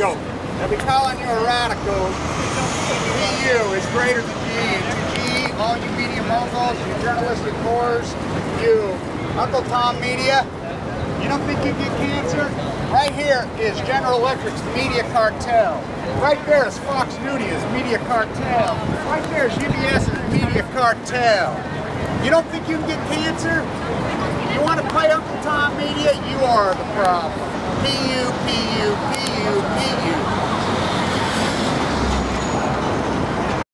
go. They'll be calling you a radical. PU is greater than G. And G, all you media moguls, you journalistic whores, you Uncle Tom Media, you don't think you get cancer? Right here is General Electric's media cartel. Right there is Fox News' media cartel. Right there is UBS's media cartel. You don't think you can get cancer? You want to play Uncle Tom Media? You are the problem. PU, PU, PU, PU.